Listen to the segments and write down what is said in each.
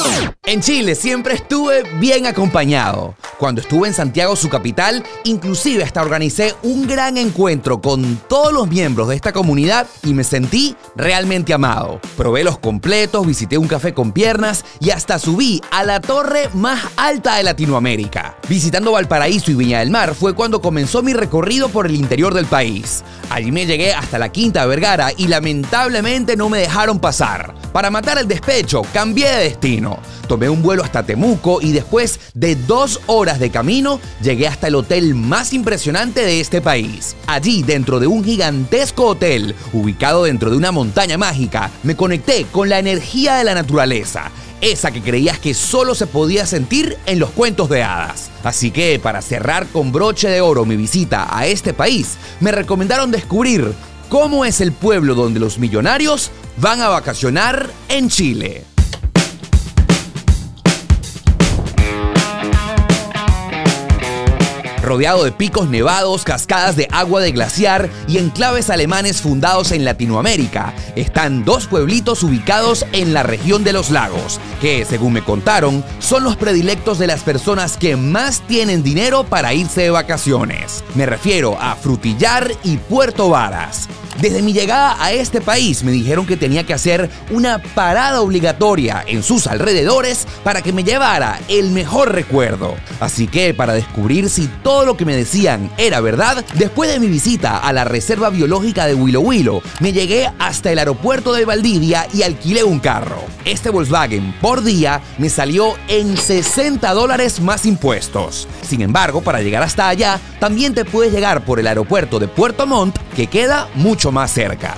En Chile siempre estuve bien acompañado. Cuando estuve en Santiago, su capital, inclusive hasta organicé un gran encuentro con todos los miembros de esta comunidad y me sentí realmente amado. Probé los completos, visité un café con piernas y hasta subí a la torre más alta de Latinoamérica. Visitando Valparaíso y Viña del Mar fue cuando comenzó mi recorrido por el interior del país. Allí me llegué hasta la Quinta Vergara y lamentablemente no me dejaron pasar. Para matar el despecho, cambié de destino. Tomé un vuelo hasta Temuco y después de 2 horas de camino, llegué hasta el hotel más impresionante de este país. Allí, dentro de un gigantesco hotel, ubicado dentro de una montaña mágica, me conecté con la energía de la naturaleza. Esa que creías que solo se podía sentir en los cuentos de hadas. Así que, para cerrar con broche de oro mi visita a este país, me recomendaron descubrir cómo es el pueblo donde los millonarios van a vacacionar en Chile. Rodeado de picos nevados, cascadas de agua de glaciar y enclaves alemanes fundados en Latinoamérica, están 2 pueblitos ubicados en la región de los lagos, que, según me contaron, son los predilectos de las personas que más tienen dinero para irse de vacaciones. Me refiero a Frutillar y Puerto Varas. Desde mi llegada a este país me dijeron que tenía que hacer una parada obligatoria en sus alrededores para que me llevara el mejor recuerdo. Así que, para descubrir si todo lo que me decían era verdad, después de mi visita a la Reserva Biológica de Huilo Huilo, me llegué hasta el aeropuerto de Valdivia y alquilé un carro. Este Volkswagen por día me salió en $60 más impuestos. Sin embargo, para llegar hasta allá, también te puedes llegar por el aeropuerto de Puerto Montt, que queda mucho más cerca.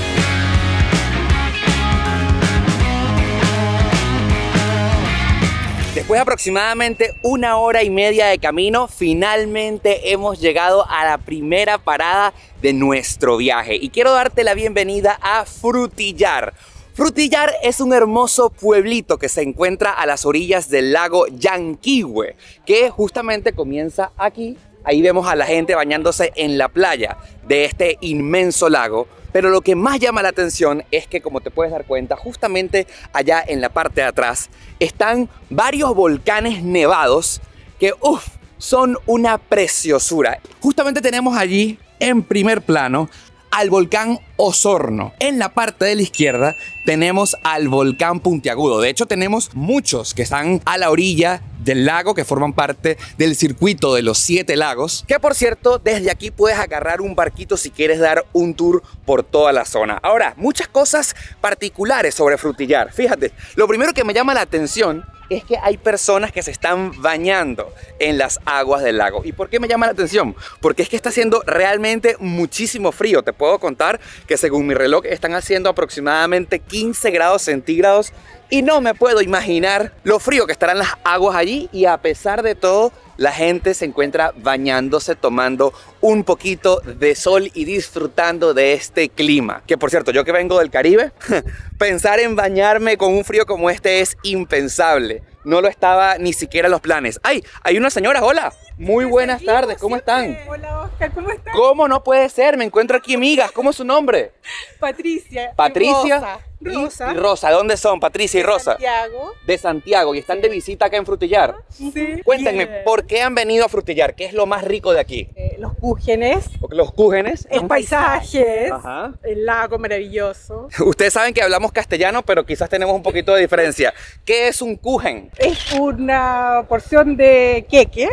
Después de aproximadamente 1 hora y media de camino, finalmente hemos llegado a la primera parada de nuestro viaje. Y quiero darte la bienvenida a Frutillar. Frutillar es un hermoso pueblito que se encuentra a las orillas del lago Llanquihue, que justamente comienza aquí. Ahí vemos a la gente bañándose en la playa de este inmenso lago. Pero lo que más llama la atención es que, como te puedes dar cuenta, justamente allá en la parte de atrás están varios volcanes nevados que, son una preciosura. Justamente tenemos allí en primer plano al volcán Osorno. En la parte de la izquierda tenemos al volcán Puntiagudo. De hecho, tenemos muchos que están a la orilla del lago, que forman parte del circuito de los 7 lagos, que, por cierto, desde aquí puedes agarrar un barquito si quieres dar un tour por toda la zona. Ahora, muchas cosas particulares sobre Frutillar. Fíjate, lo primero que me llama la atención es que hay personas que se están bañando en las aguas del lago. ¿Y por qué me llama la atención? Porque es que está haciendo realmente muchísimo frío. Te puedo contar que, según mi reloj, están haciendo aproximadamente 15 grados centígrados y no me puedo imaginar lo frío que estarán las aguas allí, y a pesar de todo, la gente se encuentra bañándose, tomando un poquito de sol y disfrutando de este clima. Que, por cierto, yo que vengo del Caribe, pensar en bañarme con un frío como este es impensable. No lo estaba ni siquiera en los planes. ¡Ay! Hay una señora, hola. Muy buenas tardes, ¿cómo están? Hola, Oscar, ¿cómo estás? ¿Cómo no puede ser? Me encuentro aquí amigas. ¿Cómo es su nombre? Patricia. Patricia. Rosa. Y Rosa. ¿De dónde son, Patricia y Rosa? Santiago. De Santiago. ¿Y están de visita acá en Frutillar? Sí. Cuéntenme, ¿por qué han venido a Frutillar? ¿Qué es lo más rico de aquí? Los cúgenes. Los cúgenes. El paisaje. Ajá. El lago maravilloso. Ustedes saben que hablamos castellano, pero quizás tenemos un poquito de diferencia. ¿Qué es un cúgen? Es una porción de queque.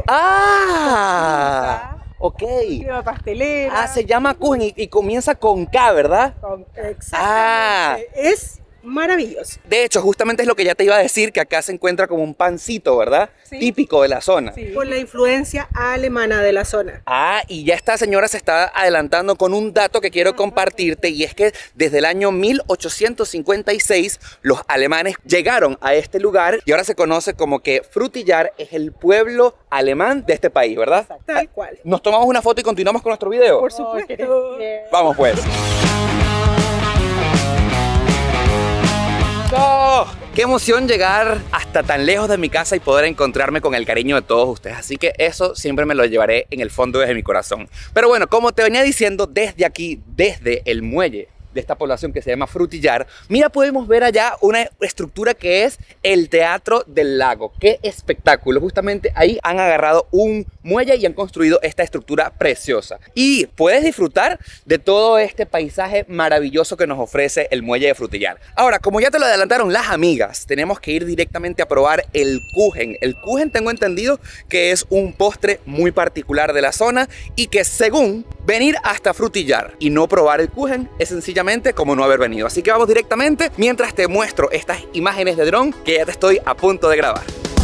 ¡Ah! Ok. Crema pastelera. Se llama cúgen y comienza con K, ¿verdad? Exactamente. Es maravilloso. De hecho, justamente es lo que ya te iba a decir, que acá se encuentra como un pancito, ¿verdad? Sí. Típico de la zona. Sí. Con la influencia alemana de la zona. Y ya esta señora se está adelantando con un dato que quiero compartirte, y es que desde el año 1856 los alemanes llegaron a este lugar y ahora se conoce como que Frutillar es el pueblo alemán de este país, ¿verdad? Tal cual. ¿Nos tomamos una foto y continuamos con nuestro video? Por supuesto. Vamos pues. ¡Oh! Qué emoción llegar hasta tan lejos de mi casa y poder encontrarme con el cariño de todos ustedes. Así que eso siempre me lo llevaré en el fondo de mi corazón. Pero bueno, como te venía diciendo, desde aquí, desde el muelle de esta población que se llama Frutillar, mira, podemos ver allá una estructura que es el Teatro del Lago. ¡Qué espectáculo! Justamente ahí han agarrado un muelle y han construido esta estructura preciosa. Y puedes disfrutar de todo este paisaje maravilloso que nos ofrece el muelle de Frutillar. Ahora, como ya te lo adelantaron las amigas, tenemos que ir directamente a probar el kuchen. El kuchen tengo entendido que es un postre muy particular de la zona y que según venir hasta Frutillar y no probar el kuchen es sencillamente como no haber venido. Así que vamos directamente mientras te muestro estas imágenes de dron que ya te estoy a punto de grabar.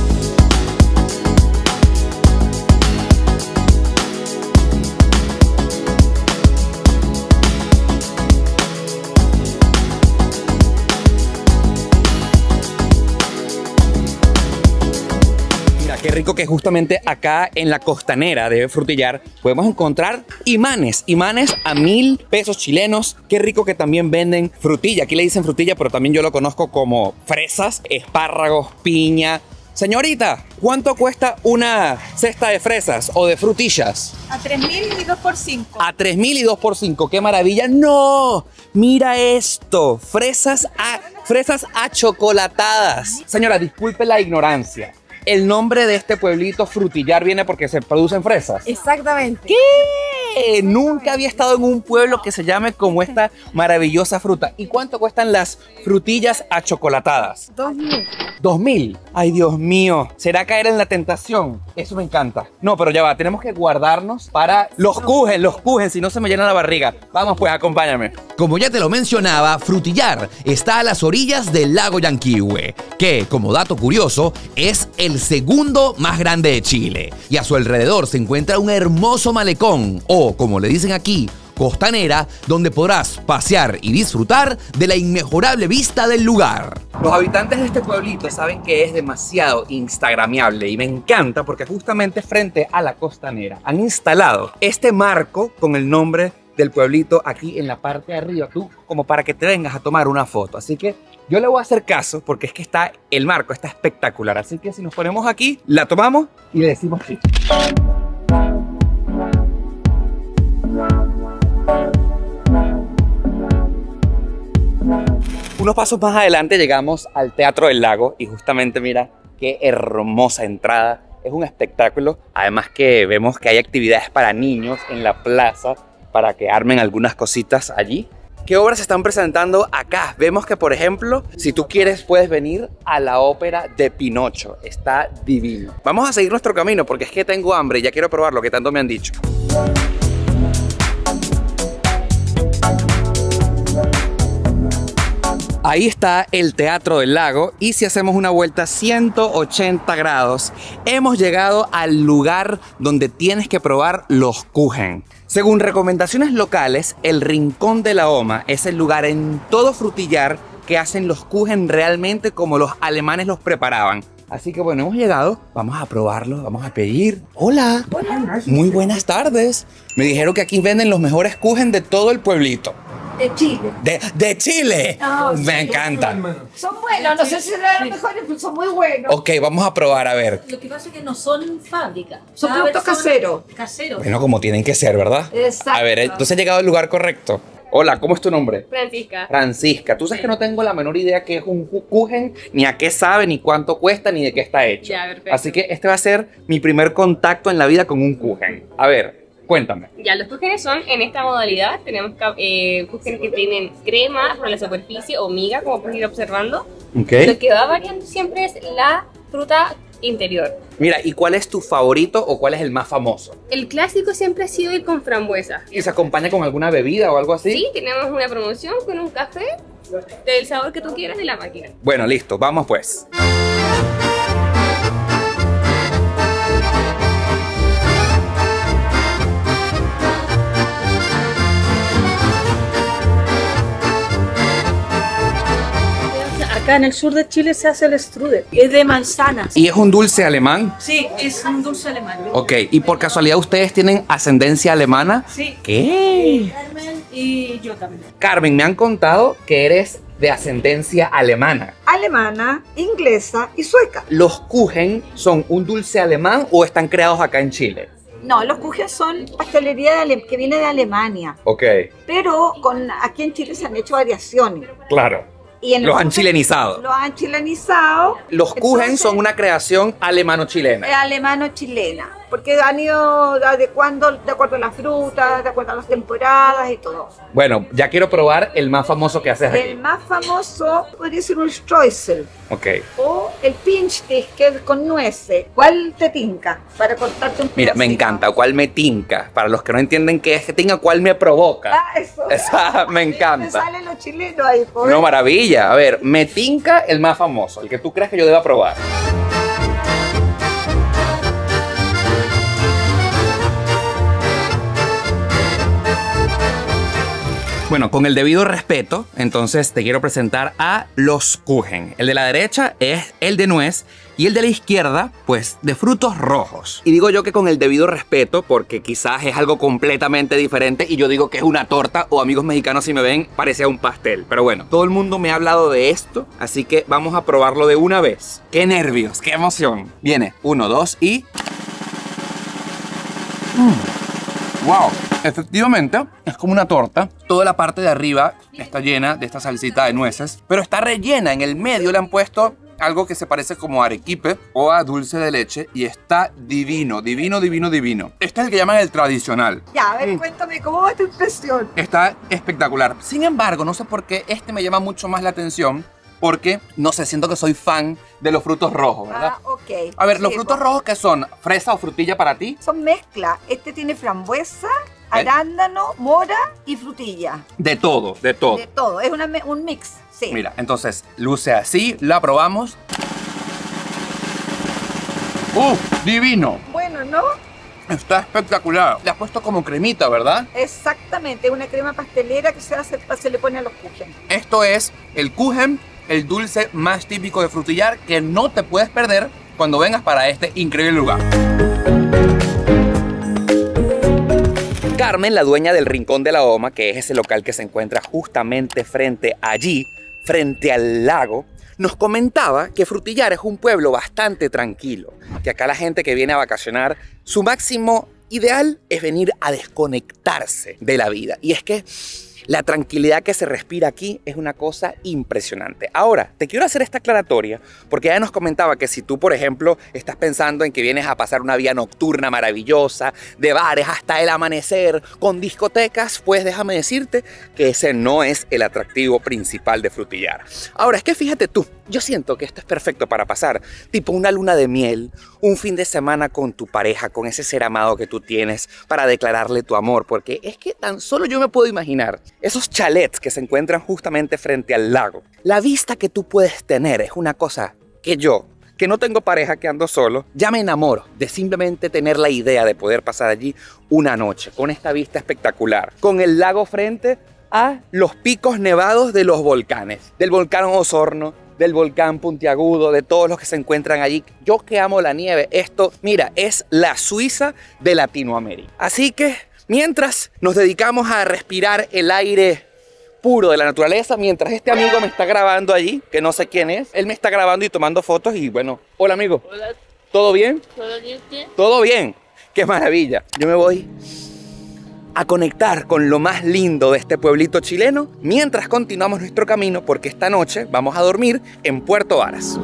Qué rico que justamente acá en la costanera de Frutillar podemos encontrar imanes a 1000 pesos chilenos. Qué rico que también venden frutilla. Aquí le dicen frutilla, pero también yo lo conozco como fresas, espárragos, piña. Señorita, ¿cuánto cuesta una cesta de fresas o de frutillas? A 3.000 y 2 por 5. A 3.000 y 2 por 5. ¡Qué maravilla! ¡No! Mira esto. Fresas achocolatadas. Señora, disculpe la ignorancia. El nombre de este pueblito Frutillar viene porque se producen fresas. Exactamente. ¿Qué? Nunca había estado en un pueblo que se llame como esta maravillosa fruta. ¿Y cuánto cuestan las frutillas achocolatadas? 2.000. 2.000. Ay, Dios mío. ¿Será caer en la tentación? Eso me encanta. No, pero ya va. Tenemos que guardarnos para los kuchen, si no se me llena la barriga. Vamos pues, acompáñame. Como ya te lo mencionaba, Frutillar está a las orillas del lago Yanquihue, que, como dato curioso, es el segundo más grande de Chile. Y a su alrededor se encuentra un hermoso malecón, o como le dicen aquí, costanera, donde podrás pasear y disfrutar de la inmejorable vista del lugar. Los habitantes de este pueblito saben que es demasiado instagramiable y me encanta porque justamente frente a la costanera han instalado este marco con el nombre del pueblito aquí en la parte de arriba, tú como para que te vengas a tomar una foto. Así que yo le voy a hacer caso porque es que el marco está espectacular. Así que si nos ponemos aquí, la tomamos y le decimos sí. Unos pasos más adelante llegamos al Teatro del Lago y justamente mira qué hermosa entrada. Es un espectáculo. Además que vemos que hay actividades para niños en la plaza para que armen algunas cositas allí. ¿Qué obras se están presentando acá? Vemos que, por ejemplo, si tú quieres, puedes venir a la ópera de Pinocho. Está divino. Vamos a seguir nuestro camino porque es que tengo hambre y ya quiero probar lo que tanto me han dicho. Ahí está el Teatro del Lago y si hacemos una vuelta 180 grados, hemos llegado al lugar donde tienes que probar los kuchen. Según recomendaciones locales, el Rincón de la Oma es el lugar en todo Frutillar que hacen los kuchen realmente como los alemanes los preparaban. Así que bueno, hemos llegado, vamos a probarlo, vamos a pedir. Hola. Hola. Muy buenas tardes. Me dijeron que aquí venden los mejores kuchen de todo el pueblito. De Chile. ¿De Chile? Oh, me encanta. Son buenos, no sé si serán los mejores, pero son muy buenos. Ok, vamos a probar, a ver. Lo que pasa es que no son fábrica. Son productos caseros. Caseros. Bueno, como tienen que ser, ¿verdad? Exacto. A ver, entonces he llegado al lugar correcto. Hola, ¿cómo es tu nombre? Francisca. Francisca. Tú sabes que no tengo la menor idea qué es un kuchen, ni a qué sabe, ni cuánto cuesta, ni de qué está hecho. Ya, perfecto. Así que este va a ser mi primer contacto en la vida con un kuchen. A ver, cuéntame. Ya, los cúgenes son en esta modalidad. Tenemos cúgenes que tienen crema por la superficie o miga, como puedes ir observando. Ok. Lo que va variando siempre es la fruta interior. Mira, ¿y cuál es tu favorito o cuál es el más famoso? El clásico siempre ha sido ir con frambuesa. ¿Y se acompaña con alguna bebida o algo así? Sí, tenemos una promoción con un café del sabor que tú quieras de la máquina. Bueno, listo, vamos pues. Acá en el sur de Chile se hace el strudel. Es de manzanas. ¿Y es un dulce alemán? Sí, es un dulce alemán. Ok, ¿y por casualidad ustedes tienen ascendencia alemana? Sí. ¿Qué? Carmen y yo también. Carmen, me han contado que eres de ascendencia alemana. Alemana, inglesa y sueca. ¿Los kuchen son un dulce alemán o están creados acá en Chile? No, los Kuchen son pastelería que viene de Alemania, Ok, pero aquí en Chile se han hecho variaciones. claro. Y en Los han chilenizado. Los han chilenizado. Los Kuchen Entonces, son una creación alemano-chilena. alemano-chilena, porque han ido adecuando de acuerdo a las frutas, de acuerdo a las temporadas y todo. Bueno, ya quiero probar el más famoso que haces El aquí. más famoso podría ser un Streusel Ok. o el Pinchtig, que es con nueces. ¿Cuál te tinca para cortarte un Mira, me pedacito? encanta. ¿Cuál me tinca? Para los que no entienden qué es que tinca, ¿cuál me provoca? Ah, eso. Esa me Me encanta. salen los chilenos ahí, por No, maravilla. A ver, me tinca el más famoso, el que tú crees que yo deba probar. Bueno, con el debido respeto, entonces te quiero presentar a los Kuchen. El de la derecha es el de nuez y el de la izquierda, pues, de frutos rojos. Y digo yo que con el debido respeto, porque quizás es algo completamente diferente y yo digo que es una torta, o amigos mexicanos si me ven, parecía un pastel. Pero bueno, todo el mundo me ha hablado de esto, así que vamos a probarlo de una vez. ¡Qué nervios! ¡Qué emoción! Viene, 1, 2 y... ¡Wow! Efectivamente, es como una torta. Toda la parte de arriba está llena de esta salsita de nueces, pero está rellena. En el medio le han puesto algo que se parece como a arequipe o a dulce de leche y está divino, divino, divino, divino. Este es el que llaman el tradicional. Ya, a ver, cuéntame, ¿cómo va tu impresión? Está espectacular. Sin embargo, no sé por qué este me llama mucho más la atención, porque, no sé, siento que soy fan de los frutos rojos, ¿verdad? Ah, ok. A ver, ¿los Sí, frutos pues, rojos qué son? ¿Fresa o frutilla para ti? son mezcla. Este tiene frambuesa, arándano, mora y frutilla. De todo, de todo. De todo. Es un mix. Sí. Mira, entonces luce así, la probamos. ¡Divino! Bueno, ¿no? Está espectacular. Le has puesto como cremita, ¿verdad? Exactamente, una crema pastelera que se le pone a los Kuchen. Esto es el Kuchen, el dulce más típico de Frutillar que no te puedes perder cuando vengas para este increíble lugar. Carmen, la dueña del Rincón de la Oma, que es ese local que se encuentra justamente frente al lago, nos comentaba que Frutillar es un pueblo bastante tranquilo, que acá la gente que viene a vacacionar, su máximo ideal es venir a desconectarse de la vida. Y es que la tranquilidad que se respira aquí es una cosa impresionante. Ahora, te quiero hacer esta aclaratoria porque ella nos comentaba que si tú, por ejemplo, estás pensando en que vienes a pasar una vida nocturna maravillosa, de bares hasta el amanecer, con discotecas, pues déjame decirte que ese no es el atractivo principal de Frutillar. Ahora, es que fíjate tú, yo siento que esto es perfecto para pasar tipo una luna de miel, un fin de semana con tu pareja, con ese ser amado que tú tienes, para declararle tu amor, porque es que tan solo yo me puedo imaginar esos chalets que se encuentran justamente frente al lago. La vista que tú puedes tener es una cosa que yo, que no tengo pareja, que ando solo, ya me enamoro de simplemente tener la idea de poder pasar allí una noche con esta vista espectacular, con el lago frente a los picos nevados de los volcanes, del volcán Osorno, del volcán Puntiagudo, de todos los que se encuentran allí. Yo que amo la nieve, esto, mira, es la Suiza de Latinoamérica. Así que mientras nos dedicamos a respirar el aire puro de la naturaleza, mientras este amigo me está grabando allí, que no sé quién es, él me está grabando y tomando fotos y bueno, hola amigo. Hola, ¿Todo bien? ¿todo bien? ¿Qué? ¿Todo bien? ¡Qué maravilla! Yo me voy a conectar con lo más lindo de este pueblito chileno mientras continuamos nuestro camino, porque esta noche vamos a dormir en Puerto Varas.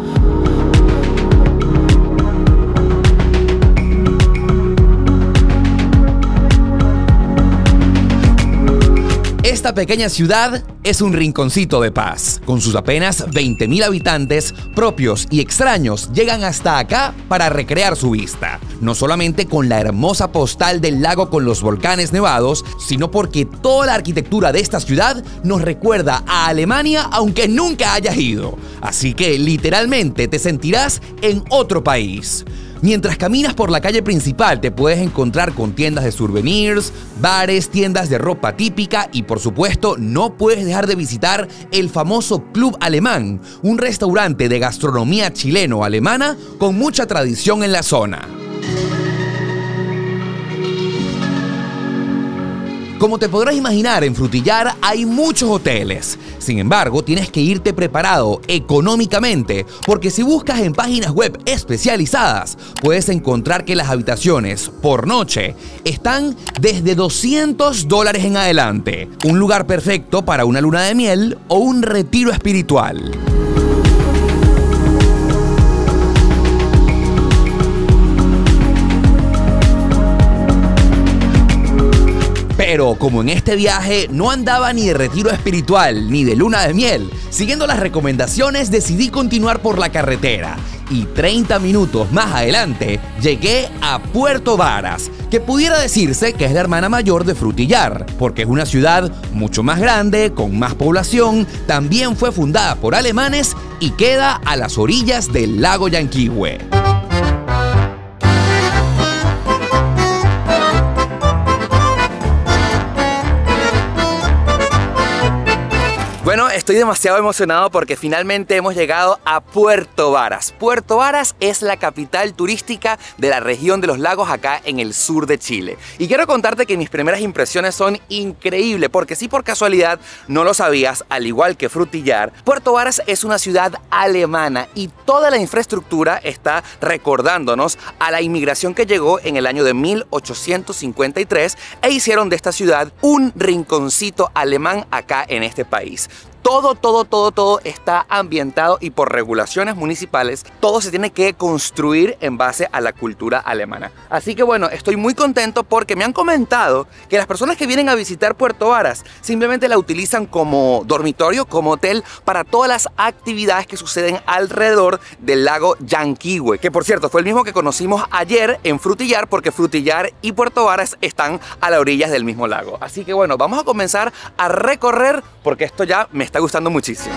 Esta pequeña ciudad es un rinconcito de paz. Con sus apenas 20.000 habitantes, propios y extraños llegan hasta acá para recrear su vista. No solamente con la hermosa postal del lago con los volcanes nevados, sino porque toda la arquitectura de esta ciudad nos recuerda a Alemania aunque nunca hayas ido. Así que literalmente te sentirás en otro país. Mientras caminas por la calle principal te puedes encontrar con tiendas de souvenirs, bares, tiendas de ropa típica y por supuesto no puedes dejar de visitar el famoso Club Alemán, un restaurante de gastronomía chileno-alemana con mucha tradición en la zona. Como te podrás imaginar, en Frutillar hay muchos hoteles. Sin embargo, tienes que irte preparado económicamente, porque si buscas en páginas web especializadas, puedes encontrar que las habitaciones por noche están desde $200 en adelante. Un lugar perfecto para una luna de miel o un retiro espiritual. Pero como en este viaje no andaba ni de retiro espiritual ni de luna de miel, siguiendo las recomendaciones decidí continuar por la carretera. Y 30 minutos más adelante llegué a Puerto Varas, que pudiera decirse que es la hermana mayor de Frutillar, porque es una ciudad mucho más grande, con más población, también fue fundada por alemanes y queda a las orillas del lago Llanquihue. Bueno, estoy demasiado emocionado porque finalmente hemos llegado a Puerto Varas. Puerto Varas es la capital turística de la región de los lagos acá en el sur de Chile. Y quiero contarte que mis primeras impresiones son increíbles, porque si por casualidad no lo sabías, al igual que Frutillar, Puerto Varas es una ciudad alemana y toda la infraestructura está recordándonos a la inmigración que llegó en el año de 1853 e hicieron de esta ciudad un rinconcito alemán acá en este país. Todo está ambientado y por regulaciones municipales todo se tiene que construir en base a la cultura alemana. Así que bueno, estoy muy contento porque me han comentado que las personas que vienen a visitar Puerto Varas simplemente la utilizan como dormitorio, como hotel para todas las actividades que suceden alrededor del lago Llanquihue, que por cierto fue el mismo que conocimos ayer en Frutillar, porque Frutillar y Puerto Varas están a las orillas del mismo lago. Así que bueno, vamos a comenzar a recorrer porque esto ya me está gustando muchísimo.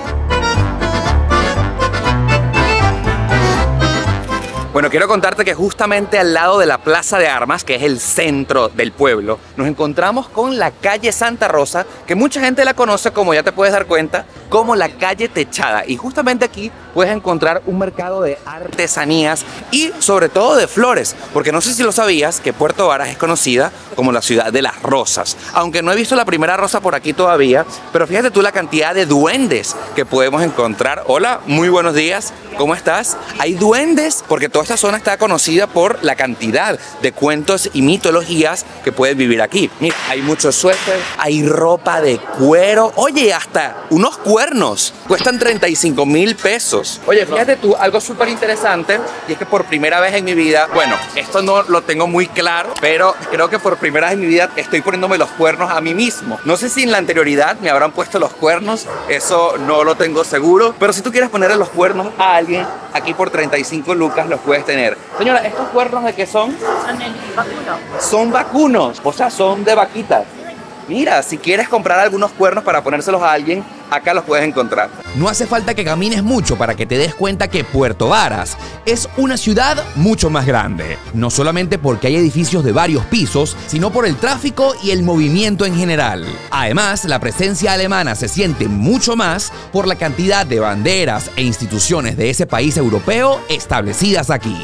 Bueno, quiero contarte que justamente al lado de la Plaza de Armas, que es el centro del pueblo, nos encontramos con la calle Santa Rosa, que mucha gente la conoce, como ya te puedes dar cuenta, como la calle Techada. Y justamente aquí puedes encontrar un mercado de artesanías y sobre todo de flores, porque no sé si lo sabías que Puerto Varas es conocida como la ciudad de las rosas. Aunque no he visto la primera rosa por aquí todavía, pero fíjate tú la cantidad de duendes que podemos encontrar. Hola, muy buenos días, ¿cómo estás? Hay duendes porque toda esta zona está conocida por la cantidad de cuentos y mitologías que puedes vivir aquí. Mira, hay muchos suéteres, hay ropa de cuero, oye, hasta unos cuernos cuestan 35.000 pesos. Oye, fíjate tú, algo súper interesante, y es que por primera vez en mi vida, bueno, esto no lo tengo muy claro, pero creo que por primera vez en mi vida estoy poniéndome los cuernos a mí mismo. No sé si en la anterioridad me habrán puesto los cuernos, eso no lo tengo seguro, pero si tú quieres ponerle los cuernos a alguien, aquí por 35 lucas los puedes tener. Señora, ¿estos cuernos de qué son? Son el vacuno. Son vacunos, o sea, son de vaquitas. Mira, si quieres comprar algunos cuernos para ponérselos a alguien, acá los puedes encontrar. No hace falta que camines mucho para que te des cuenta que Puerto Varas es una ciudad mucho más grande. No solamente porque hay edificios de varios pisos, sino por el tráfico y el movimiento en general. Además, la presencia alemana se siente mucho más por la cantidad de banderas e instituciones de ese país europeo establecidas aquí.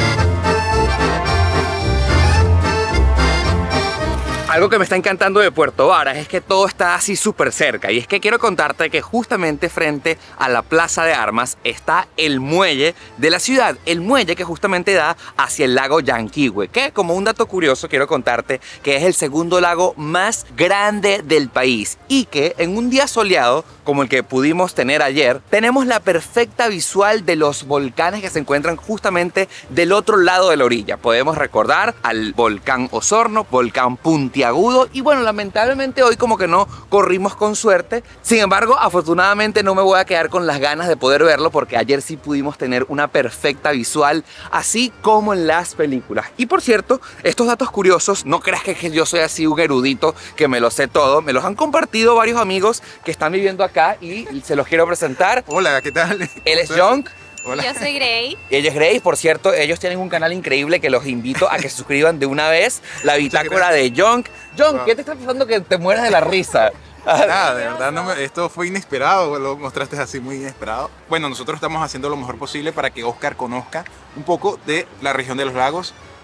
Algo que me está encantando de Puerto Varas es que todo está así súper cerca, y es que quiero contarte que justamente frente a la Plaza de Armas está el muelle de la ciudad, el muelle que justamente da hacia el lago Llanquihue, que como un dato curioso quiero contarte que es el segundo lago más grande del país y que en un día soleado como el que pudimos tener ayer, tenemos la perfecta visual de los volcanes que se encuentran justamente del otro lado de la orilla. Podemos recordar al volcán Osorno, volcán Puntiagudo, y bueno, lamentablemente hoy como que no corrimos con suerte. Sin embargo, afortunadamente no me voy a quedar con las ganas de poder verlo, porque ayer sí pudimos tener una perfecta visual, así como en las películas. Y por cierto, estos datos curiosos, no creas que yo soy así un erudito que me lo sé todo, me los han compartido varios amigos que están viviendo acá y se los quiero presentar. Hola, ¿qué tal? Él es John. Hola. Yo soy Grey. Ella es Grace, por cierto, ellos tienen un canal increíble que los invito a que se suscriban de una vez, la bitácora de John. John, ¿qué te está pasando que te mueras de la risa? Nada, de verdad, esto fue inesperado, lo mostraste así muy inesperado. Bueno, nosotros estamos haciendo lo mejor posible para que Oscar conozca un poco de la región de los lagos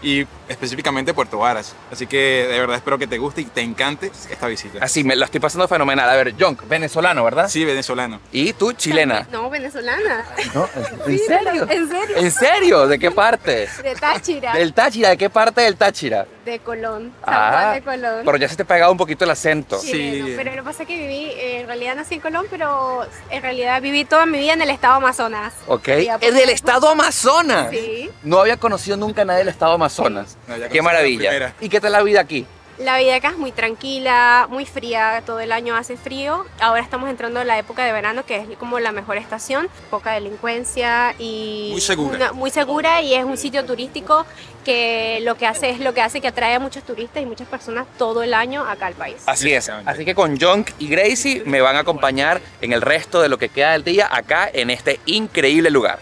y específicamente Puerto Varas. Así que de verdad espero que te guste y te encante esta visita. Así, me lo estoy pasando fenomenal. A ver, Jonk, venezolano, ¿verdad? Sí, venezolano. ¿Y tú, chilena? No, venezolana. ¿No? ¿En serio? ¿En serio? ¿En serio? ¿De qué parte? De Táchira. ¿Del Táchira? ¿De qué parte del Táchira? De Colón. San Juan de Colón. Pero ya se te ha pegado un poquito el acento. Chileno, pero lo que pasa es que viví, en realidad nací en Colón, pero en realidad viví toda mi vida en el estado Amazonas. Ok. ¿Es del estado Amazonas? Sí. No había conocido nunca a nadie del estado Amazonas. No, ya Qué conocí maravilla. la primera. ¿Y qué tal la vida aquí? La vida acá es muy tranquila, muy fría, todo el año hace frío. Ahora estamos entrando en la época de verano, que es como la mejor estación, poca delincuencia y Muy segura. muy segura, y es un sitio turístico que lo que hace que atrae a muchos turistas y muchas personas todo el año acá al país. Así es. Exactamente. Así que con Jonk y Gracie me van a acompañar en el resto de lo que queda del día acá en este increíble lugar.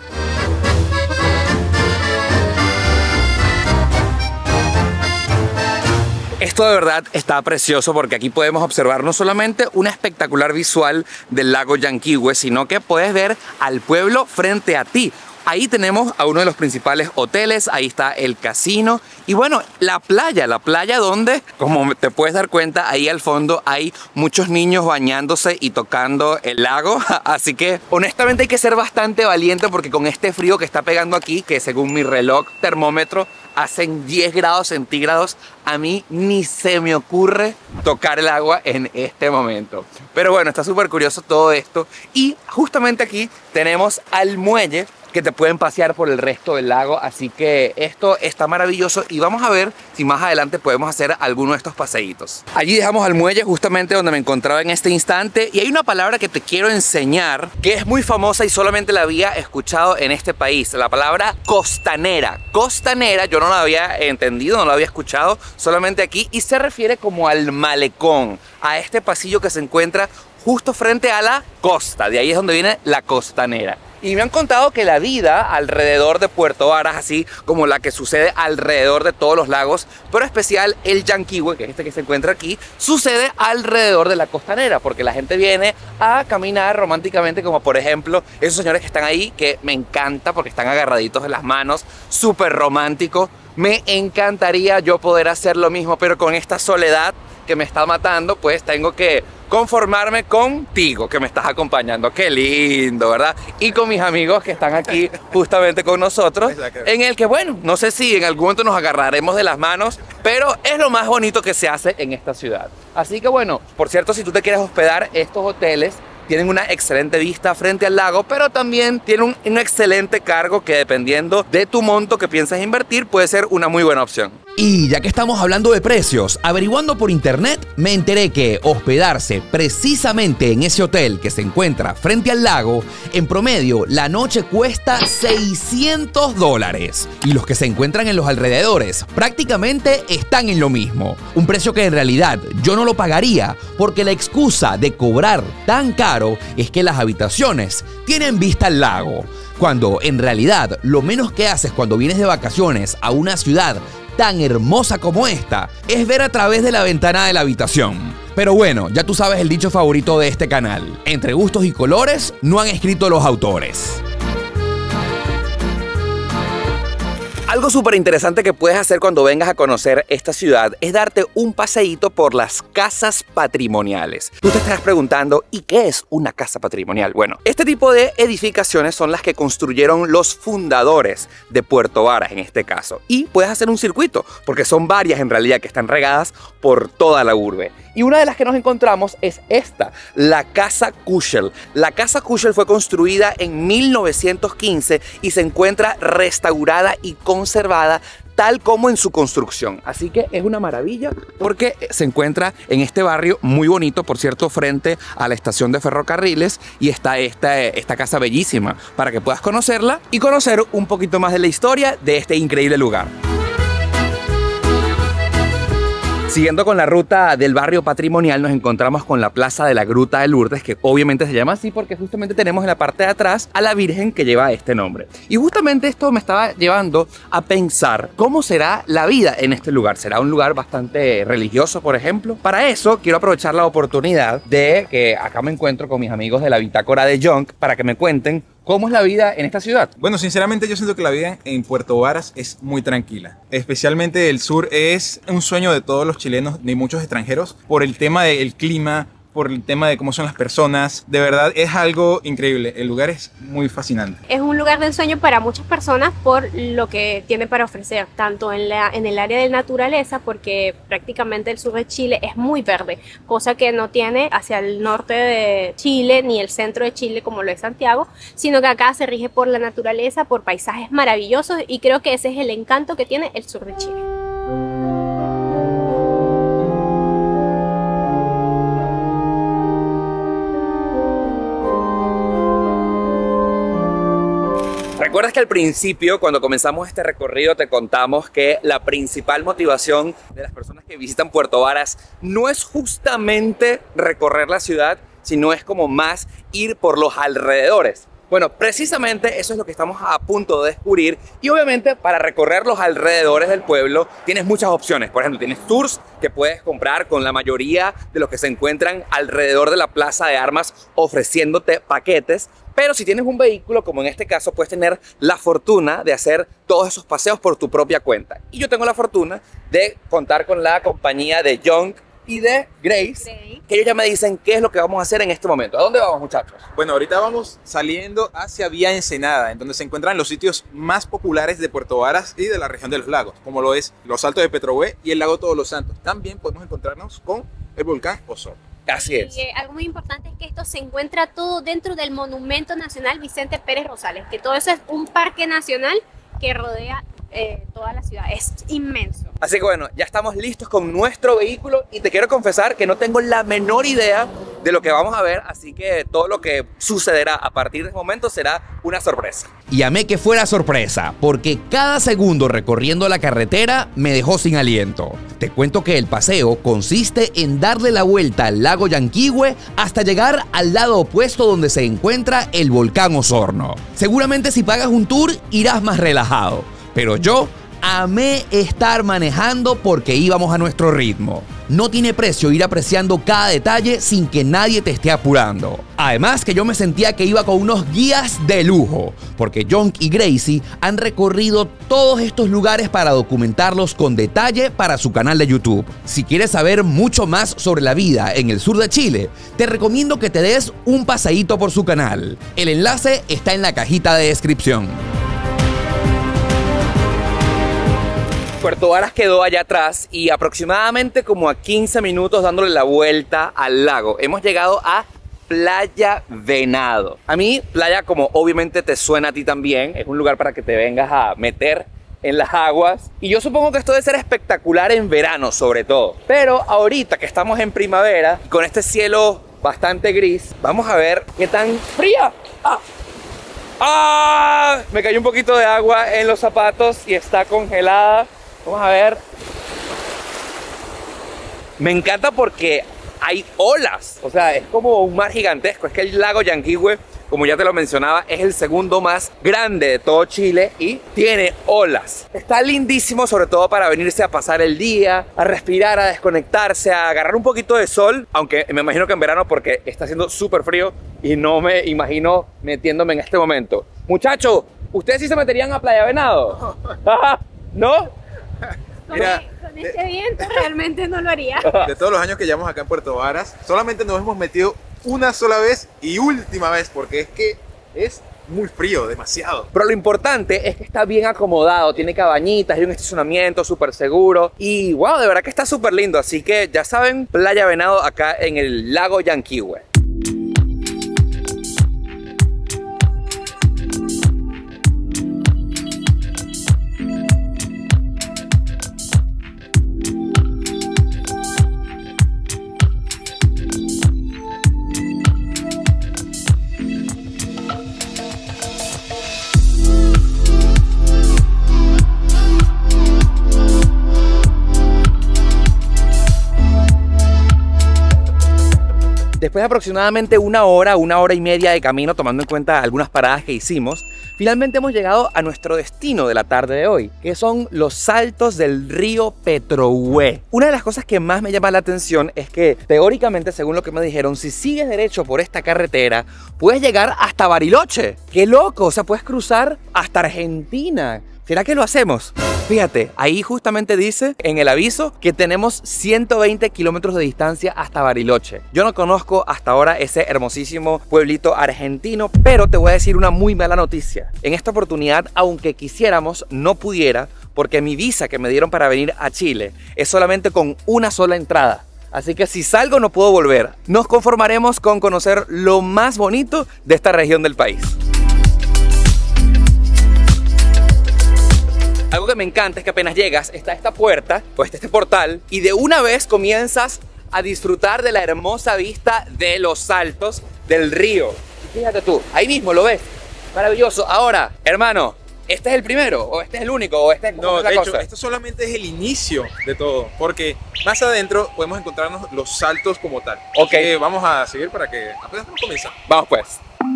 Esto de verdad está precioso porque aquí podemos observar no solamente una espectacular visual del lago Llanquihue, sino que puedes ver al pueblo frente a ti. Ahí tenemos a uno de los principales hoteles, ahí está el casino y bueno, la playa donde, como te puedes dar cuenta, ahí al fondo hay muchos niños bañándose y tocando el lago. Así que honestamente hay que ser bastante valiente porque con este frío que está pegando aquí, que según mi reloj termómetro hacen 10 grados centígrados, a mí ni se me ocurre tocar el agua en este momento. Pero bueno, está súper curioso todo esto y justamente aquí tenemos al muelle que te pueden pasear por el resto del lago, así que esto está maravilloso y vamos a ver si más adelante podemos hacer alguno de estos paseitos. Allí dejamos al muelle justamente donde me encontraba en este instante y hay una palabra que te quiero enseñar que es muy famosa y solamente la había escuchado en este país, la palabra costanera. Costanera yo no la había entendido, no la había escuchado, solamente aquí, y se refiere como al malecón, a este pasillo que se encuentra justo frente a la costa, de ahí es donde viene la costanera. Y me han contado que la vida alrededor de Puerto Varas, así como la que sucede alrededor de todos los lagos, pero especial el Llanquihue, que es este que se encuentra aquí, sucede alrededor de la costanera, porque la gente viene a caminar románticamente, como por ejemplo esos señores que están ahí, que me encanta porque están agarraditos de las manos, súper romántico. Me encantaría yo poder hacer lo mismo, pero con esta soledad que me está matando, pues tengo que conformarme contigo que me estás acompañando. Qué lindo, ¿verdad? Y con mis amigos que están aquí justamente con nosotros, en el que, bueno, no sé si en algún momento nos agarraremos de las manos, pero es lo más bonito que se hace en esta ciudad. Así que bueno, por cierto, si tú te quieres hospedar, estos hoteles tienen una excelente vista frente al lago, pero también tienen un excelente cargo que, dependiendo de tu monto que piensas invertir, puede ser una muy buena opción. Y ya que estamos hablando de precios, averiguando por internet, me enteré que hospedarse precisamente en ese hotel que se encuentra frente al lago, en promedio la noche cuesta $600. Y los que se encuentran en los alrededores prácticamente están en lo mismo. Un precio que en realidad yo no lo pagaría, porque la excusa de cobrar tan caro es que las habitaciones tienen vista al lago, cuando en realidad lo menos que haces cuando vienes de vacaciones a una ciudad tan hermosa como esta es ver a través de la ventana de la habitación. Pero bueno, ya tú sabes el dicho favorito de este canal: entre gustos y colores no han escrito los autores. Algo súper interesante que puedes hacer cuando vengas a conocer esta ciudad es darte un paseíto por las casas patrimoniales. Tú te estarás preguntando, ¿y qué es una casa patrimonial? Bueno, este tipo de edificaciones son las que construyeron los fundadores de Puerto Varas en este caso. Y puedes hacer un circuito, porque son varias en realidad que están regadas por toda la urbe. Y una de las que nos encontramos es esta, la Casa Kuchel. La Casa Kuchel fue construida en 1915 y se encuentra restaurada y conservada tal como en su construcción. Así que es una maravilla porque se encuentra en este barrio muy bonito, por cierto, frente a la estación de ferrocarriles, y está esta casa bellísima para que puedas conocerla y conocer un poquito más de la historia de este increíble lugar. Siguiendo con la ruta del barrio patrimonial, nos encontramos con la Plaza de la Gruta de Lourdes, que obviamente se llama así porque justamente tenemos en la parte de atrás a la Virgen que lleva este nombre. Y justamente esto me estaba llevando a pensar cómo será la vida en este lugar. ¿Será un lugar bastante religioso, por ejemplo? Para eso quiero aprovechar la oportunidad de que acá me encuentro con mis amigos de la Bitácora de Jonk para que me cuenten ¿Cómo es la vida en esta ciudad? Bueno, sinceramente yo siento que la vida en Puerto Varas es muy tranquila. Especialmente el sur es un sueño de todos los chilenos y muchos extranjeros por el tema del clima, por el tema de cómo son las personas. De verdad es algo increíble. El lugar es muy fascinante. Es un lugar de ensueño para muchas personas por lo que tiene para ofrecer, tanto en el área de naturaleza, porque prácticamente el sur de Chile es muy verde, cosa que no tiene hacia el norte de Chile ni el centro de Chile como lo es Santiago, sino que acá se rige por la naturaleza, por paisajes maravillosos, y creo que ese es el encanto que tiene el sur de Chile. ¿Recuerdas que al principio, cuando comenzamos este recorrido, te contamos que la principal motivación de las personas que visitan Puerto Varas no es justamente recorrer la ciudad, sino es como más ir por los alrededores? Bueno, precisamente eso es lo que estamos a punto de descubrir, y obviamente para recorrer los alrededores del pueblo tienes muchas opciones. Por ejemplo, tienes tours que puedes comprar con la mayoría de los que se encuentran alrededor de la Plaza de Armas ofreciéndote paquetes. Pero si tienes un vehículo, como en este caso, puedes tener la fortuna de hacer todos esos paseos por tu propia cuenta. Y yo tengo la fortuna de contar con la compañía de John y de Grace, que ellos ya me dicen qué es lo que vamos a hacer en este momento. ¿A dónde vamos, muchachos? Bueno, ahorita vamos saliendo hacia Vía Ensenada, en donde se encuentran los sitios más populares de Puerto Varas y de la región de los lagos, como lo es los Altos de Petrohue y el lago Todos los Santos. También podemos encontrarnos con el volcán Osorno. Así es. Y algo muy importante es que esto se encuentra todo dentro del Monumento Nacional Vicente Pérez Rosales, que todo eso es un parque nacional que rodea toda la ciudad. Es inmenso. Así que bueno, ya estamos listos con nuestro vehículo y te quiero confesar que no tengo la menor idea de lo que vamos a ver, así que todo lo que sucederá a partir de este momento será una sorpresa. Y amé que fuera sorpresa, porque cada segundo recorriendo la carretera me dejó sin aliento. Te cuento que el paseo consiste en darle la vuelta al lago Llanquihue hasta llegar al lado opuesto donde se encuentra el volcán Osorno. Seguramente si pagas un tour irás más relajado, pero yo amé estar manejando porque íbamos a nuestro ritmo. No tiene precio ir apreciando cada detalle sin que nadie te esté apurando. Además que yo me sentía que iba con unos guías de lujo, porque John y Gracie han recorrido todos estos lugares para documentarlos con detalle para su canal de YouTube. Si quieres saber mucho más sobre la vida en el sur de Chile, te recomiendo que te des un paseíto por su canal. El enlace está en la cajita de descripción. Puerto Varas quedó allá atrás y aproximadamente como a 15 minutos dándole la vuelta al lago hemos llegado a Playa Venado. A mí, playa, como obviamente te suena a ti también, es un lugar para que te vengas a meter en las aguas, y yo supongo que esto debe ser espectacular en verano sobre todo, pero ahorita que estamos en primavera con este cielo bastante gris, vamos a ver qué tan fría. Me cayó un poquito de agua en los zapatos y está congelada. Vamos a ver. Me encanta porque hay olas. O sea, es como un mar gigantesco. Es que el lago Llanquihue, como ya te lo mencionaba, es el segundo más grande de todo Chile y tiene olas. Está lindísimo, sobre todo para venirse a pasar el día, a respirar, a desconectarse, a agarrar un poquito de sol. Aunque me imagino que en verano, porque está haciendo súper frío y no me imagino metiéndome en este momento. Muchachos, ¿ustedes sí se meterían a Playa Venado? ¿No? Mira, Con este viento realmente no lo haría. de todos los años que llevamos acá en Puerto Varas, solamente nos hemos metido una sola vez y última vez, porque es que es muy frío, demasiado. Pero lo importante es que está bien acomodado, tiene cabañitas, hay un estacionamiento súper seguro y wow, de verdad que está súper lindo. Así que ya saben, Playa Venado acá en el lago Llanquihue. Después de aproximadamente una hora y media de camino, tomando en cuenta algunas paradas que hicimos, finalmente hemos llegado a nuestro destino de la tarde de hoy, que son los saltos del río Petrohue. Una de las cosas que más me llama la atención es que, teóricamente, según lo que me dijeron, si sigues derecho por esta carretera, puedes llegar hasta Bariloche. ¡Qué loco! O sea, puedes cruzar hasta Argentina. ¿Será que lo hacemos? Fíjate, ahí justamente dice en el aviso que tenemos 120 kilómetros de distancia hasta Bariloche. Yo no conozco hasta ahora ese hermosísimo pueblito argentino, pero te voy a decir una muy mala noticia. En esta oportunidad, aunque quisiéramos, no pudiera, porque mi visa que me dieron para venir a Chile es solamente con una sola entrada. Así que si salgo no puedo volver. Nos conformaremos con conocer lo más bonito de esta región del país. Algo que me encanta es que apenas llegas está esta puerta o este portal y de una vez comienzas a disfrutar de la hermosa vista de los saltos del río. Y fíjate tú, ahí mismo lo ves, maravilloso. Ahora, hermano, ¿este es el primero o este es el único o este es No, la de cosa? hecho, esto solamente es el inicio de todo, porque más adentro podemos encontrarnos los saltos como tal. Ok. Así que vamos a seguir para que apenas comenzamos. Vamos pues.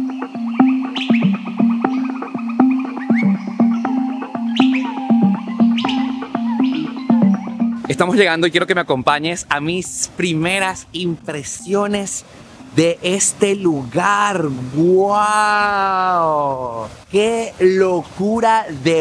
Estamos llegando y quiero que me acompañes a mis primeras impresiones de este lugar. ¡Wow! ¡Qué locura de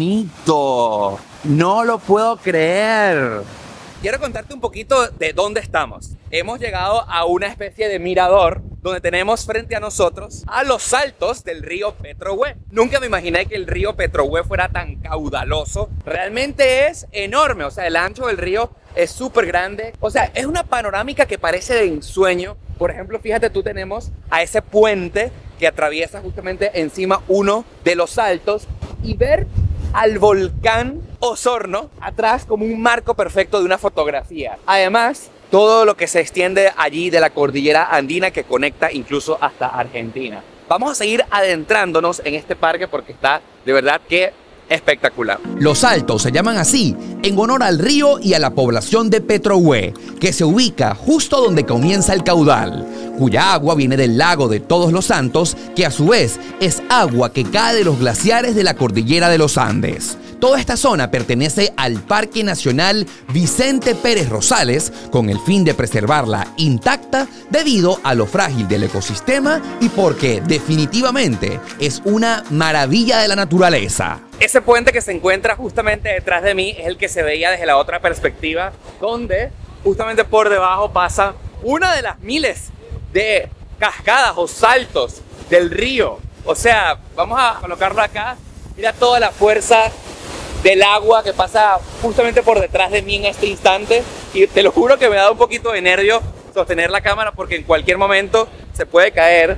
bonito! No lo puedo creer. Quiero contarte un poquito de dónde estamos. Hemos llegado a una especie de mirador donde tenemos frente a nosotros a los saltos del río Petrohue. Nunca me imaginé que el río Petrohue fuera tan caudaloso. Realmente es enorme, o sea, el ancho del río es súper grande. O sea, es una panorámica que parece de ensueño. Por ejemplo, fíjate, tú tenemos a ese puente que atraviesa justamente encima uno de los saltos y ver al volcán Osorno atrás como un marco perfecto de una fotografía. Además, todo lo que se extiende allí de la cordillera andina que conecta incluso hasta Argentina. Vamos a seguir adentrándonos en este parque porque está de verdad que espectacular. Los saltos se llaman así en honor al río y a la población de Petrohue, que se ubica justo donde comienza el caudal, cuya agua viene del lago de Todos los Santos, que a su vez es agua que cae de los glaciares de la cordillera de los Andes. Toda esta zona pertenece al Parque Nacional Vicente Pérez Rosales con el fin de preservarla intacta debido a lo frágil del ecosistema y porque definitivamente es una maravilla de la naturaleza. Ese puente que se encuentra justamente detrás de mí es el que se veía desde la otra perspectiva, donde justamente por debajo pasa una de las miles de cascadas o saltos del río. O sea, vamos a colocarlo acá. Mira toda la fuerza del agua que pasa justamente por detrás de mí en este instante. Y te lo juro que me da un poquito de nervio sostener la cámara porque en cualquier momento se puede caer.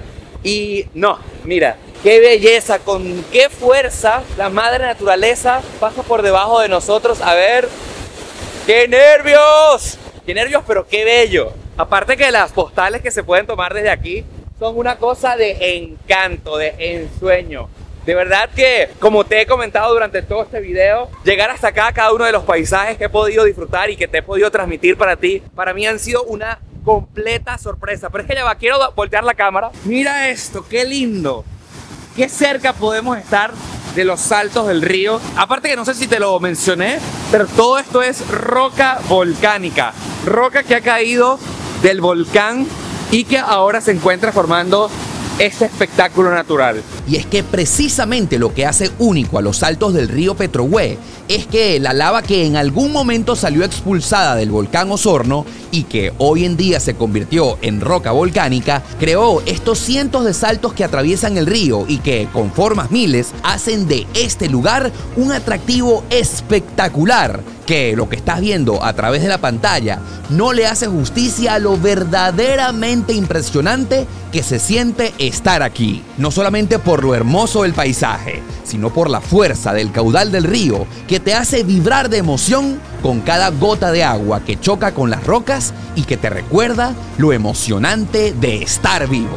Y no, mira, qué belleza, con qué fuerza la madre naturaleza pasa por debajo de nosotros. A ver, ¡qué nervios! ¡Qué nervios, pero qué bello! Aparte que las postales que se pueden tomar desde aquí son una cosa de encanto, de ensueño. De verdad que, como te he comentado durante todo este video, llegar hasta acá, cada uno de los paisajes que he podido disfrutar y que te he podido transmitir para ti, para mí han sido una completa sorpresa. Pero es que ya va, quiero voltear la cámara. Mira esto, qué lindo. Qué cerca podemos estar de los saltos del río. Aparte que no sé si te lo mencioné, pero todo esto es roca volcánica. Roca que ha caído del volcán y que ahora se encuentra formando este espectáculo natural. Y es que precisamente lo que hace único a los saltos del río Petrohue es que la lava que en algún momento salió expulsada del volcán Osorno y que hoy en día se convirtió en roca volcánica, creó estos cientos de saltos que atraviesan el río y que, con formas miles, hacen de este lugar un atractivo espectacular que lo que estás viendo a través de la pantalla no le hace justicia a lo verdaderamente impresionante que se siente estar aquí. No solamente por lo hermoso del paisaje, sino por la fuerza del caudal del río que te hace vibrar de emoción con cada gota de agua que choca con las rocas y que te recuerda lo emocionante de estar vivo.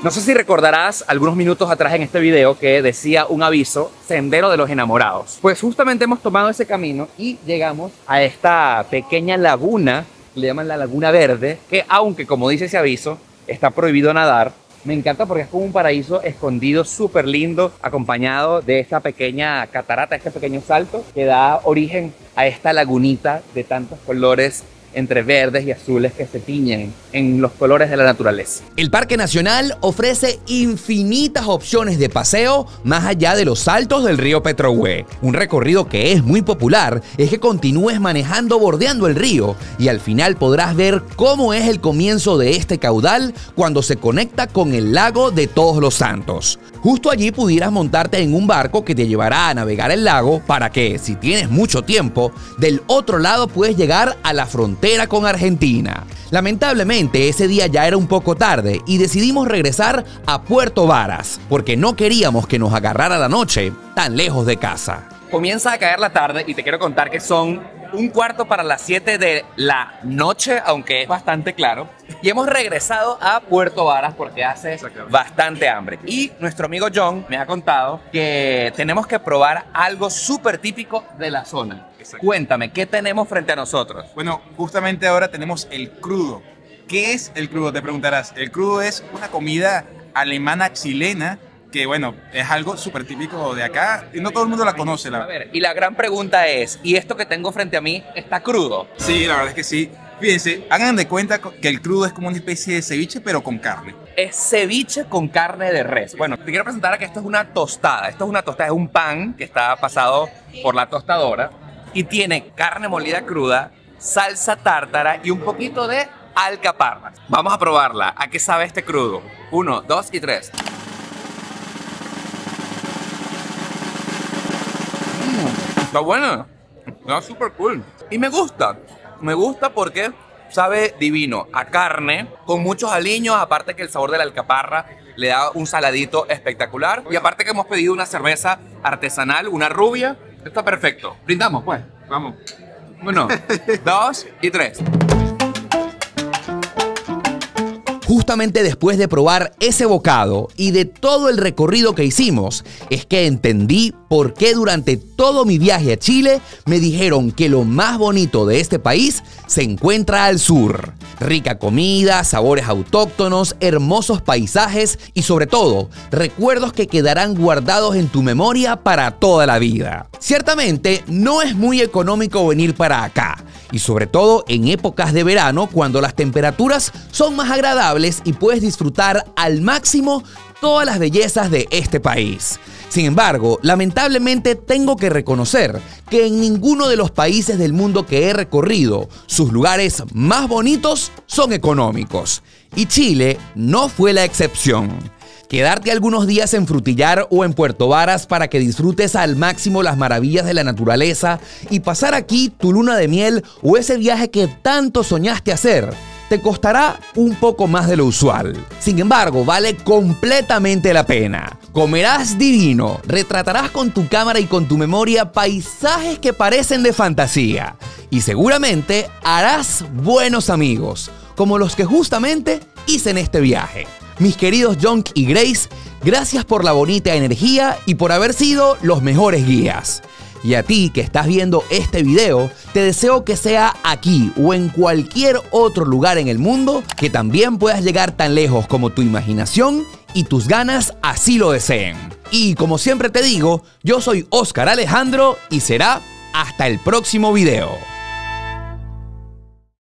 No sé si recordarás algunos minutos atrás en este video que decía un aviso, Sendero de los Enamorados. Pues justamente hemos tomado ese camino y llegamos a esta pequeña laguna, le llaman la Laguna Verde, que aunque como dice ese aviso, está prohibido nadar, me encanta porque es como un paraíso escondido súper lindo, acompañado de esta pequeña catarata, este pequeño salto que da origen a esta lagunita de tantos colores entre verdes y azules que se tiñen en los colores de la naturaleza. El Parque Nacional ofrece infinitas opciones de paseo más allá de los saltos del río Petrohue. Un recorrido que es muy popular es que continúes manejando bordeando el río y al final podrás ver cómo es el comienzo de este caudal cuando se conecta con el lago de Todos los Santos. Justo allí pudieras montarte en un barco que te llevará a navegar el lago para que, si tienes mucho tiempo, del otro lado puedes llegar a la frontera con Argentina. Lamentablemente ese día ya era un poco tarde y decidimos regresar a Puerto Varas porque no queríamos que nos agarrara la noche tan lejos de casa. Comienza a caer la tarde y te quiero contar que son 1:15 para las 7 de la noche, aunque es bastante claro. Y hemos regresado a Puerto Varas porque hace bastante hambre. Y nuestro amigo John me ha contado que tenemos que probar algo súper típico de la zona. Cuéntame, ¿qué tenemos frente a nosotros? Bueno, justamente ahora tenemos el crudo. ¿Qué es el crudo? Te preguntarás. El crudo es una comida alemana chilena que, bueno, es algo súper típico de acá y no todo el mundo la conoce. A ver, y la gran pregunta es, ¿y esto que tengo frente a mí está crudo? Sí, la verdad es que sí. Fíjense, hagan de cuenta que el crudo es como una especie de ceviche, pero con carne. Es ceviche con carne de res. Bueno, te quiero presentar que esto es una tostada. Esto es una tostada, es un pan que está pasado por la tostadora y tiene carne molida cruda, salsa tártara y un poquito de alcaparras. Vamos a probarla. ¿A qué sabe este crudo? 1, 2 y 3. Está buena. Está súper cool. Y me gusta. Me gusta porque sabe divino a carne, con muchos aliños, aparte que el sabor de la alcaparra le da un saladito espectacular. Y aparte que hemos pedido una cerveza artesanal, una rubia. Está perfecto. Brindamos, pues. Vamos. 1, 2 y 3. Justamente después de probar ese bocado y de todo el recorrido que hicimos, es que entendí por qué durante todo mi viaje a Chile me dijeron que lo más bonito de este país se encuentra al sur. Rica comida, sabores autóctonos, hermosos paisajes y sobre todo, recuerdos que quedarán guardados en tu memoria para toda la vida. Ciertamente, no es muy económico venir para acá. Y sobre todo en épocas de verano cuando las temperaturas son más agradables y puedes disfrutar al máximo todas las bellezas de este país. Sin embargo, lamentablemente tengo que reconocer que en ninguno de los países del mundo que he recorrido, sus lugares más bonitos son económicos. Y Chile no fue la excepción. Quedarte algunos días en Frutillar o en Puerto Varas para que disfrutes al máximo las maravillas de la naturaleza y pasar aquí tu luna de miel o ese viaje que tanto soñaste hacer, te costará un poco más de lo usual. Sin embargo, vale completamente la pena. Comerás divino, retratarás con tu cámara y con tu memoria paisajes que parecen de fantasía y seguramente harás buenos amigos, como los que justamente hice en este viaje. Mis queridos John y Grace, gracias por la bonita energía y por haber sido los mejores guías. Y a ti que estás viendo este video, te deseo que sea aquí o en cualquier otro lugar en el mundo, que también puedas llegar tan lejos como tu imaginación y tus ganas así lo deseen. Y como siempre te digo, yo soy Oscar Alejandro y será hasta el próximo video.